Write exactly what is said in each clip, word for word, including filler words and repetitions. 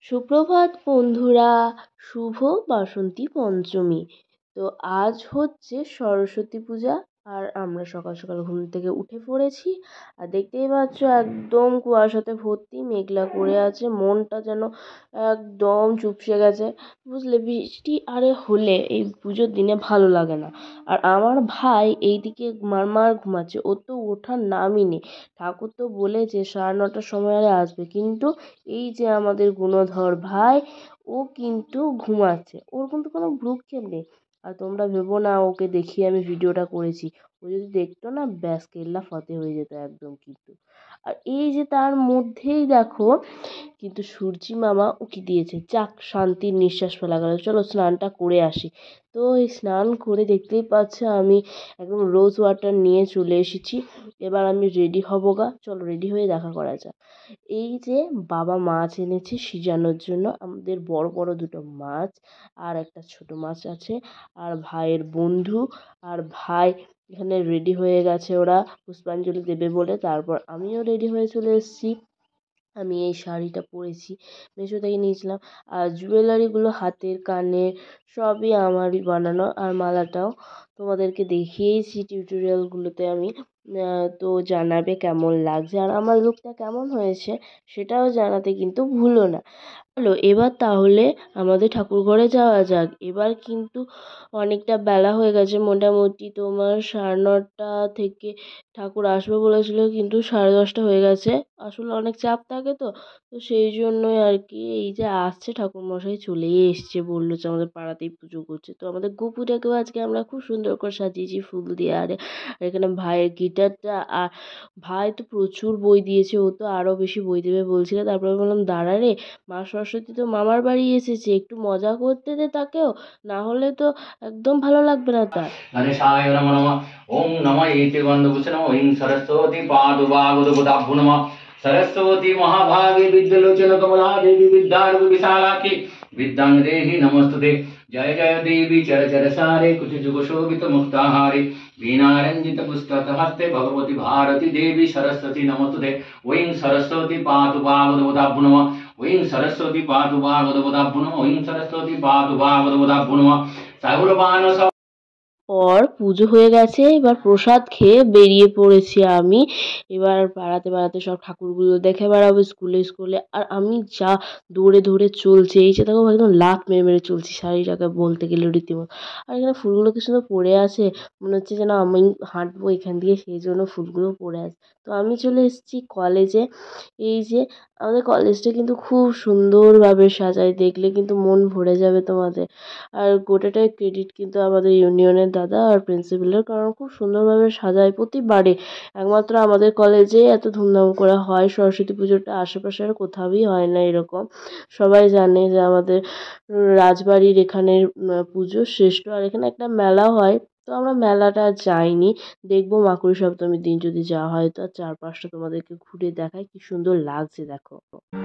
সুপ্রভাত বন্ধুরা, শুভ বাসন্তী পঞ্চমী। তো আজ হচ্ছে সরস্বতী পূজা, আর আমরা সকাল সকাল ঘুম থেকে উঠে পড়েছি। আর দেখতেই পাচ্ছ একদম কুয়াশাতে ভর্তি, মেঘলা করে আছে, মনটা যেন একদম চুপসে গেছে, বুঝলে। বৃষ্টি আরে হলে এই পুজোর দিনে ভালো লাগে না। আর আমার ভাই এইদিকে মারমার ঘুমাচ্ছে, ওর তো ওঠার নামই নেই। ঠাকুর তো বলেছে সাড়ে নটার সময় আরে আসবে, কিন্তু এই যে আমাদের গুণধর ভাই, ও কিন্তু ঘুমাচ্ছে, ওর কিন্তু কোনো ভ্রুক্ষেপ নেই। আর তোমরা ভেবো না ওকে দেখিয়ে আমি ভিডিওটা করেছি, ও যদি দেখতো না ব্যাস কেল্লা ফতে হয়ে যেত একদম। কিন্তু আর এই যে তার মধ্যেই দেখো কিন্তু সূর্যি মামা উকি দিয়েছে, যাক শান্তির নিঃশ্বাস ফেলা গেল, চলো স্নানটা করে আসি। তো এই স্নান করে দেখতেই পাচ্ছ আমি একদম রোজ ওয়াটার নিয়ে চলে এসেছি। এবার আমি রেডি হবো গা, চলো রেডি হয়ে দেখা করা যাক। এই যে বাবা মাছ এনেছে সিজানোর জন্য, আমাদের বড় বড় দুটো মাছ আর একটা ছোট মাছ আছে। আর ভাইয়ের বন্ধু আর ভাই এখানে রেডি হয়ে গেছে, ওরা পুষ্পাঞ্জলি দেবে বলে। তারপর আমিও রেডি হয়ে চলে এসেছি। আমি এই শাড়িটা পরেছি, মিশো থেকে নিয়েছিলাম। আর জুয়েলারিগুলো হাতের কানের সবই আমারই বানানো, আর মালাটাও তোমাদেরকে দেখিয়েছি টিউটোরিয়ালগুলোতে আমি। তো জানাবে কেমন লাগছে আর আমার লুকটা কেমন হয়েছে সেটাও জানাতে কিন্তু ভুলো না। চলো এবার তাহলে আমাদের ঠাকুর ঘরে যাওয়া যাক। এবার কিন্তু অনেকটা বেলা হয়ে গেছে, মোটামুটি তোমার সাড়ে নটা থেকে ঠাকুর আসবে বলেছিল, কিন্তু সাড়ে দশটা হয়ে গেছে। আসলে অনেক চাপ থাকে তো তো সেই জন্যই আর কি। এই যে আসছে ঠাকুরমশাই, চলেই এসছে, বললো যে আমাদের পাড়াতেই পুজো করছে। তো আমাদের গোপুটাকেও আজকে আমরা খুব সুন্দর করে সাজিয়েছি ফুল দিয়ে। আর এখানে ভাইয়ের গিটারটা, আর ভাই তো প্রচুর বই দিয়েছে, ও তো আরও বেশি বই দেবে বলছিল। তারপরে বললাম দাঁড়া রে, মা সরস্বতী তো মামার বাড়ি এসেছে, একটু মজা করতে দে তাকেও, না হলে তো একদম ভালো লাগবে না তার। গণেশায় নমো নমঃ। ওং নমঃ ইতি গন্ধপুষ্পে নমঃ। ওং সরস্বতী পাদুবাগদবুদাভ্যো নমঃ। सरस्वती महाभागे विद्यालोचन कमला देवी विद्यारूपी विशालाक्षी विद्यां देहि नमस्तुते। जय जय देवी चर चर सारे कुछ जुग शोभित मुक्ताहारे वीणारंजित पुस्तक हस्ते भगवती भारती देवी सरस्वती नमस्तुते। ओं सरस्वती पातु पावदबुदाभ्यो नमः। ओं सरस्वती पातु पावदबुदाभ्यो नमः। ओं सरस्वती पातु पावदबुदाभ्यो नमः। साहुरबाण পর পুজো হয়ে গেছে, এবার প্রসাদ খেয়ে বেরিয়ে পড়েছি আমি। এবার বেড়াতে বেড়াতে সব ঠাকুরগুলো দেখে বেড়াবো স্কুলে স্কুলে। আর আমি যা দৌড়ে দৌড়ে চলছি, এই যে দেখো একদম লাফ মেরে মেরে চলছি শাড়িটাকে বলতে গেলে রীতিমতো। আর এখানে ফুলগুলো কি সুন্দর পড়ে আছে, মনে হচ্ছে যেন আমি হাঁটবো এখান দিয়ে, সেই জন্য ফুলগুলো পড়ে আছে। তো আমি চলে এসেছি কলেজে। এই যে আমাদের কলেজটা কিন্তু খুব সুন্দরভাবে সাজায়, দেখলে কিন্তু মন ভরে যাবে তোমাদের। আর গোটাটাই ক্রেডিট কিন্তু আমাদের ইউনিয়নের দাদা আর প্রিন্সিপালের, কারণ খুব সুন্দরভাবে সাজায় প্রতিবারে। একমাত্র আমাদের কলেজে এত ধুমধাম করে হয় সরস্বতী পুজোটা, আশেপাশে আর কোথাওই হয় না এরকম। সবাই জানে যে আমাদের রাজবাড়ির এখানের পুজো শ্রেষ্ঠ। আর এখানে একটা মেলা হয়, তো আমরা মেলাটা যাইনি, দেখবো মাকুড়ি সপ্তমীর দিন যদি যাওয়া হয়। তো চারপাশটা তোমাদেরকে ঘুরে দেখায়, কি সুন্দর লাগছে দেখো।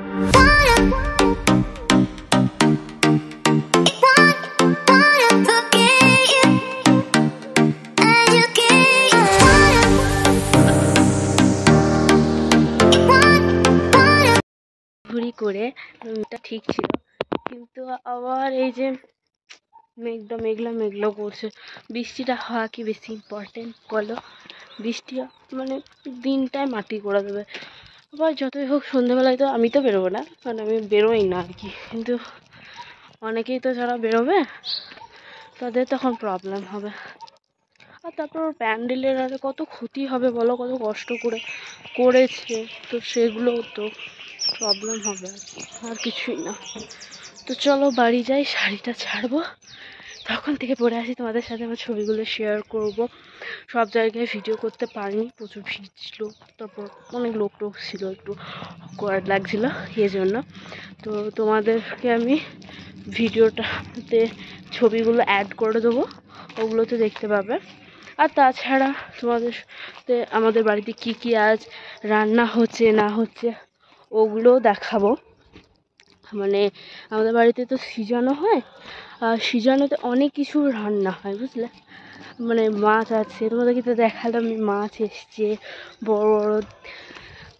ঘুরি করে এটা ঠিক ছিল, কিন্তু আবার এই যে মেঘটা মেঘলা মেঘলা করছে। বৃষ্টিটা হওয়া কি বেশি ইম্পর্টেন্ট বলো? বৃষ্টি মানে দিনটায় মাটি করে দেবে। আবার যতই হোক সন্ধ্যেবেলায় তো আমি তো বেরোবো না, কারণ আমি বেরোই না আর কি, কিন্তু অনেকেই তো যারা বেরোবে তাদের তখন প্রবলেম হবে। আর তারপর প্যান্ডেলের আর কত ক্ষতি হবে বলো, কত কষ্ট করে করেছে, তো সেগুলো তো প্রবলেম হবে আর কিছুই না। তো চলো বাড়ি যাই, শাড়িটা ছাড়বো, তখন থেকে পরে আসি, তোমাদের সাথে আমার ছবিগুলো শেয়ার করব। সব জায়গায় ভিডিও করতে পারিনি, প্রচুর ভিড় ছিল, তারপর অনেক লোক টোক ছিল, একটু অকওয়ার্ড লাগছিল এই জন্য। তো তোমাদেরকে আমি ভিডিওটাতে ছবিগুলো অ্যাড করে দেবো, ওগুলোতে দেখতে পাবে। আর তাছাড়া তোমাদের আমাদের বাড়িতে কি কি আজ রান্না হচ্ছে না হচ্ছে ওগুলোও দেখাবো। মানে আমাদের বাড়িতে তো সিজানো হয়, আর সিজানোতে অনেক কিছু রান্না হয় বুঝলে। মানে মাছ আছে, তোমাদেরকে তো দেখালাম মাছ এসছে, বড় বড়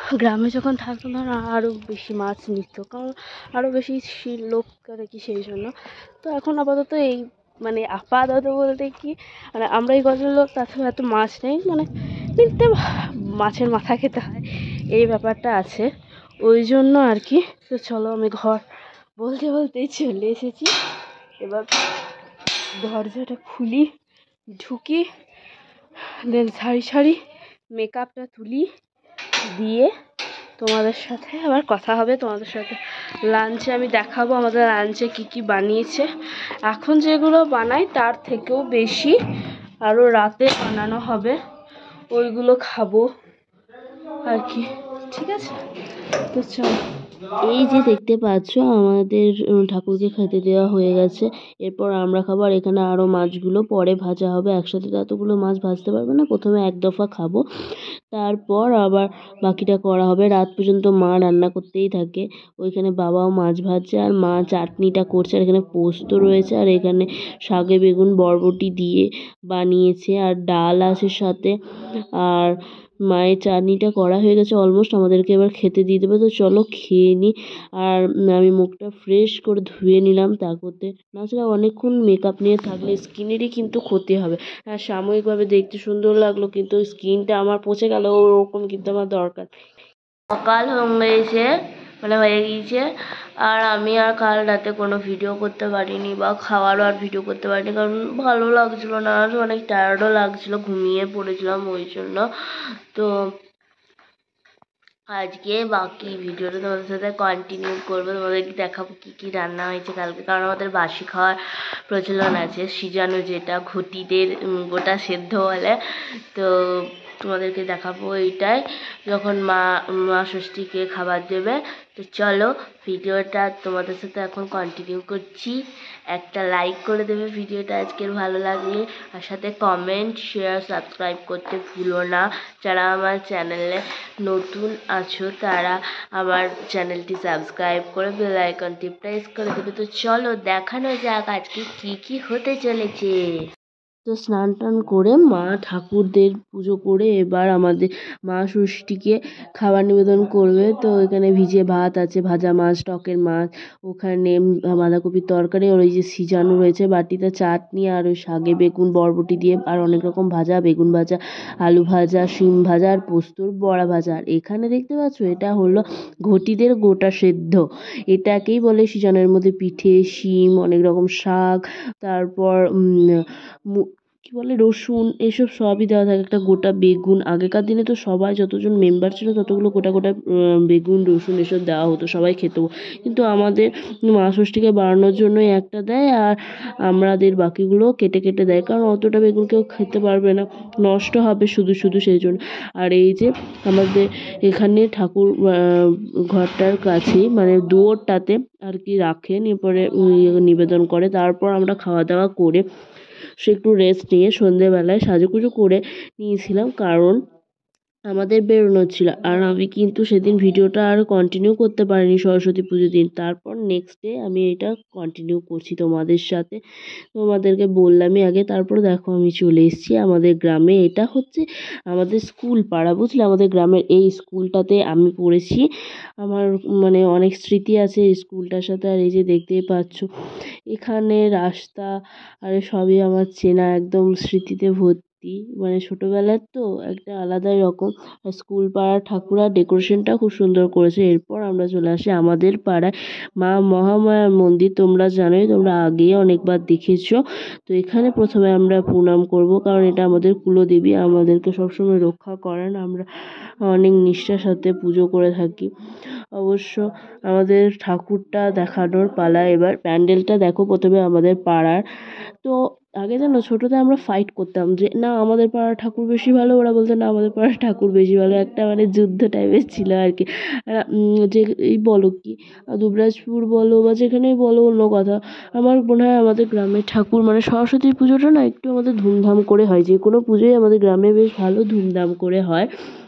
গ্রামে যখন থাকতাম তখন আরও বেশি মাছ নিত, কারণ আরও বেশি লোক করে কি সেই জন্য। তো এখন আপাতত এই মানে আপাতত বলতে কি মানে আমরা এই গজের লোক, তাছাড়া এত মাছ নেই, মানে নিতে মাছের মাথা খেতে হয় এই ব্যাপারটা আছে, ওই জন্য আর কি। তো চলো আমি ঘর বলতে বলতেই চলে এসেছি, এবার দরজাটা খুলি, ঢুকি, দেন সারি সারি মেকআপটা তুলি, দিয়ে তোমাদের সাথে আবার কথা হবে। তোমাদের সাথে লাঞ্চে আমি দেখাবো আমাদের লাঞ্চে কি কি বানিয়েছে। এখন যেগুলো বানাই তার থেকেও বেশি আরও রাতে বানানো হবে, ওইগুলো খাবো আর কি, ঠিক আছে? তো চল, এই যে দেখতে পাচ্ছ আমাদের ঠাকুরকে খেতে দেওয়া হয়ে গেছে, এরপর আমরা খাবো। আর এখানে আরও মাছগুলো পরে ভাজা হবে, একসাথে তো এতগুলো মাছ ভাজতে পারবে না, প্রথমে এক দফা খাবো, তারপর আবার বাকিটা করা হবে। রাত পর্যন্ত মা রান্না করতেই থাকে, ওইখানে বাবাও মাছ ভাজছে আর মা চাটনিটা করছে, আর এখানে পোস্ত রয়েছে, আর এখানে শাকে বেগুন বরবটি দিয়ে বানিয়েছে, আর ডাল আছে সাথে, আর মায়ের চাটনিটা করা হয়ে গেছে অলমোস্ট, আমাদেরকে এবার খেতে দিয়ে দেবে। তো চলো খেয়ে নিই। আর আমি মুখটা ফ্রেশ করে ধুয়ে নিলাম, তা করতে নাছাড়া অনেকক্ষণ মেকআপ নিয়ে থাকলে স্কিনেরই কিন্তু ক্ষতি হবে। হ্যাঁ, সাময়িকভাবে দেখতে সুন্দর লাগলো, কিন্তু স্কিনটা আমার পচে গেল, ওরকম কিন্তু আমার দরকার। সকাল হয়ে গেছে, মানে হয়ে গিয়েছে, আর আমি আর কাল রাতে কোনো ভিডিও করতে পারিনি বা খাওয়ারও আর ভিডিও করতে পারিনি, কারণ ভালো লাগছিলো না, আর অনেক টায়ার্ডও লাগছিলো, ঘুমিয়ে পড়েছিলাম ওই জন্য। তো আজকে বাকি ভিডিওটা তোমাদের সাথে কন্টিনিউ করবো, তোমাদেরকে দেখাবো কী কী রান্না হয়েছে কালকে, কারণ আমাদের বাসি খাওয়ার প্রচলন আছে, সিজানো যেটা ঘটিদের গোটা সেদ্ধ বলে। তো তোমাদেরকে দেখাবো এইটাই, যখন মা মা ষষ্ঠীকে খাবার দেবে। তো চলো ভিডিওটা তোমাদের সাথে এখন কন্টিনিউ করছি। একটা লাইক করে দেবে ভিডিওটা আজকের ভালো লাগলে, আর সাথে কমেন্ট, শেয়ার, সাবস্ক্রাইব করতে ভুলো না। যারা আমার চ্যানেলে নতুন আছো তারা আমার চ্যানেলটি সাবস্ক্রাইব করে বেল আইকনটি প্রেস করে দেবে। তো চলো দেখানো যাক আজকে কি কি হতে চলেছে। তো স্নান টান করে মা ঠাকুরদের পুজো করে এবার আমাদের মা ষষ্ঠীকে খাবার নিবেদন করবে। তো এখানে ভিজে ভাত আছে, ভাজা মাছ, টকের মাছ, ওখানে বাঁধাকপির তরকারি, আর ওই যে সিজানো রয়েছে বাটিতে চাটনি, আর ওই শাকে বেগুন বরবটি দিয়ে, আর অনেক রকম ভাজা, বেগুন ভাজা, আলু ভাজা, শিম ভাজা, আর পোস্তর বড়া ভাজা। আর এখানে দেখতে পাচ্ছ এটা হলো ঘটিদের গোটা সেদ্ধ, এটাকেই বলে সিজানোর মধ্যে পিঠে, শিম, অনেক রকম শাক, তারপর কী বলে রসুন, এসব সবই দেওয়া থাকে, একটা গোটা বেগুন। আগেকার দিনে তো সবাই যতজন মেম্বার ছিল ততগুলো গোটা গোটা বেগুন, রসুন এসব দেওয়া হতো, সবাই খেত। কিন্তু আমাদের মা ষষ্ঠীকে বাড়ানোর জন্যই একটা দেয়, আর আমাদের বাকিগুলো কেটে কেটে দেয়, কারণ অতটা বেগুন কেউ খেতে পারবে না, নষ্ট হবে শুধু শুধু, সেই জন্য। আর এই যে আমাদের এখানে ঠাকুর ঘরটার কাছেই মানে দুয়ারটাতে আর কি রাখেন, এরপরে নিবেদন করে, তারপর আমরা খাওয়া দাওয়া করে সে একটু রেস্ট নিয়ে সন্ধেবেলায় সাজুগুজু করে নিয়েছিলাম, কারণ আমাদের বেরোনোর ছিল। আর আমি কিন্তু সেদিন ভিডিওটা আর কন্টিনিউ করতে পারিনি সরস্বতী পুজোর দিন, তারপর নেক্সট ডে আমি এটা কন্টিনিউ করছি তোমাদের সাথে, তোমাদেরকে বললামই আগে। তারপর দেখো আমি চলে এসেছি আমাদের গ্রামে, এটা হচ্ছে আমাদের স্কুল পাড়া, বুঝলে? আমাদের গ্রামের এই স্কুলটাতে আমি পড়েছি, আমার মানে অনেক স্মৃতি আছে এই স্কুলটার সাথে। আর এই যে দেখতেই পাচ্ছ এখানে রাস্তা আর সবই আমার চেনা, একদম স্মৃতিতে ভর্তি, মানে ছোটোবেলার তো একটা আলাদাই রকম। আর স্কুল পাড়ার ঠাকুর আর ডেকোরেশনটাও খুব সুন্দর করেছে। এরপর আমরা চলে আসি আমাদের পাড়ায় মা মহামায়ার মন্দির, তোমরা জানোই, তোমরা আগেই অনেকবার দেখেছো। তো এখানে প্রথমে আমরা প্রণাম করব, কারণ এটা আমাদের কুলদেবী, আমাদেরকে সবসময় রক্ষা করেন, আমরা অনেক নিষ্ঠার সাথে পুজো করে থাকি। অবশ্য আমাদের ঠাকুরটা দেখানোর পালা এবার। প্যান্ডেলটা দেখো প্রথমে আমাদের পাড়ার। তো আগে জানো ছোটোতে আমরা ফাইট করতাম যে না আমাদের পাড়ার ঠাকুর বেশি ভালো, ওরা বলতো না আমাদের পাড়ার ঠাকুর বেশি ভালো, একটা মানে যুদ্ধ টাইপের ছিল আর কি। যে এই বলো কি দুবরাজপুর বলো বা যেখানেই বলো অন্য কথা, আমার মনে হয় আমাদের গ্রামের ঠাকুর মানে সরস্বতী পুজোটা না একটু আমাদের ধুমধাম করে হয়, যে কোনো পুজোই আমাদের গ্রামে বেশ ভালো ধুমধাম করে হয়।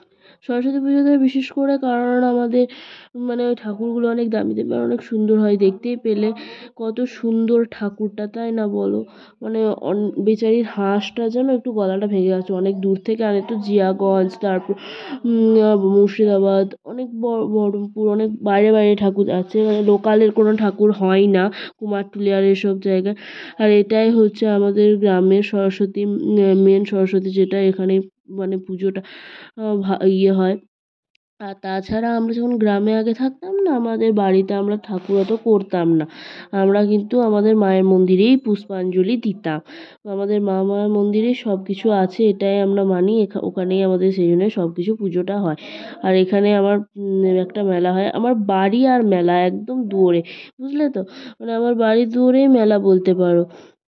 সরস্বতী পুজোতে বিশেষ করে, কারণ আমাদের মানে ওই ঠাকুরগুলো অনেক দামি দামি আর অনেক সুন্দর হয়। দেখতেই পেলে কত সুন্দর ঠাকুরটা, তাই না বলো? মানে বেচারির হাঁসটা যেন একটু গলাটা ভেঙে গেছে, অনেক দূর থেকে আনে তো, জিয়াগঞ্জ, তারপর মুর্শিদাবাদ, অনেক বহরমপুর, অনেক বাইরে বাইরে ঠাকুর আছে, মানে লোকালের কোনো ঠাকুর হয় না কুমারটুলি আর এসব জায়গায়। আর এটাই হচ্ছে আমাদের গ্রামের সরস্বতী, মেন সরস্বতী, যেটা এখানে মানে পুজোটা ইয়ে হয়। আর তাছাড়া আমরা যখন গ্রামে আগে থাকতাম না, আমাদের বাড়িতে আমরা ঠাকুর অত করতাম না, আমরা কিন্তু আমাদের মায়ের মন্দিরেই পুষ্পাঞ্জলি দিতাম। আমাদের মা মায়ের মন্দিরে সব কিছু আছে, এটাই আমরা মানি, ওখানেই আমাদের সেই জন্য সব কিছু পুজোটা হয়। আর এখানে আমার একটা মেলা হয়, আমার বাড়ি আর মেলা একদম দুয়ারে, বুঝলে তো, মানে আমার বাড়ির দুয়ারেই মেলা বলতে পারো।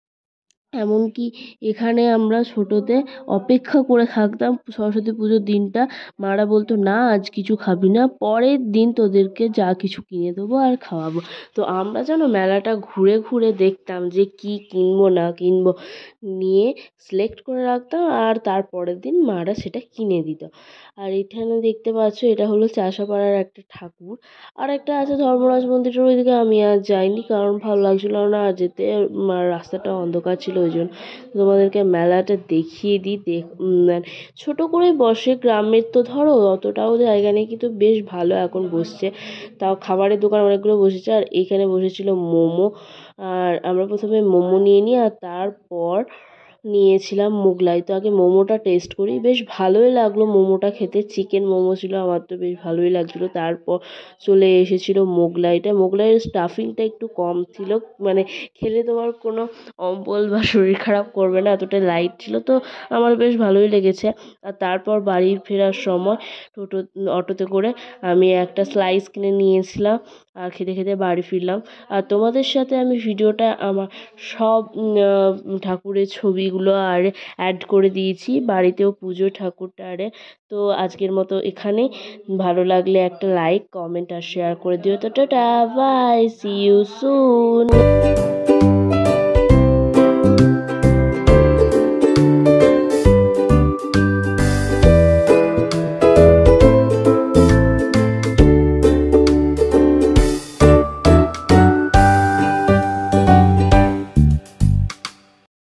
এমনকি এখানে আমরা ছোটোতে অপেক্ষা করে থাকতাম সরস্বতী পুজোর দিনটা। মারা বলতো, না আজ কিছু খাবি না, পরের দিন তোদেরকে যা কিছু কিনে দেবো আর খাওয়াবো। তো আমরা যেন মেলাটা ঘুরে ঘুরে দেখতাম যে কী কিনবো না কিনবো, নিয়ে সিলেক্ট করে রাখতাম, আর তারপরের দিন মারা সেটা কিনে দিত। আর এখানে দেখতে পাচ্ছ, এটা হলো চাষাপাড়ার একটা ঠাকুর। আর একটা আছে ধর্মরাজ মন্দিরের ওইদিকে, আমি আর যাইনি, কারণ ভালো লাগছিলো না আর যেতে, রাস্তাটা অন্ধকার ছিল, ওই জন্য। তোমাদেরকে মেলাটা দেখিয়ে দিই। দেখ ছোটো করে বসে, গ্রামের তো ধরো অতটাও জায়গা নেই, কিন্তু বেশ ভালো এখন বসছে, তাও খাবারের দোকান অনেকগুলো বসেছে। আর এইখানে বসেছিল মোমো, আর আমরা প্রথমে মোমো নিয়ে নিই, আর তারপর নিয়েছিলাম মোগলাই। তো আগে মোমোটা টেস্ট করি, বেশ ভালোই লাগলো মোমোটা খেতে, চিকেন মোমো ছিল, আমার তো বেশ ভালোই লাগছিলো। তারপর চলে এসেছিলো মোগলাইটা, মোগলাইয়ের স্টাফিংটা একটু কম ছিল, মানে খেলে তোমার কোনো অম্বল বা শরীর খারাপ করবে না, এতটা লাইট ছিল, তো আমার বেশ ভালোই লেগেছে। আর তারপর বাড়ি ফেরার সময় টোটো অটোতে করে আমি একটা স্লাইস কিনে নিয়েছিলাম, আর খেতে খেতে বাড়ি ফিরলাম। আর তোমাদের সাথে আমি ভিডিওটা আমার সব ঠাকুরের ছবিগুলো আর অ্যাড করে দিয়েছি, বাড়িতেও পুজো ঠাকুরটা আরে। তো আজকের মতো এখানেই, ভালো লাগলে একটা লাইক, কমেন্ট আর শেয়ার করে দিও। তো tata, bye, see you soon.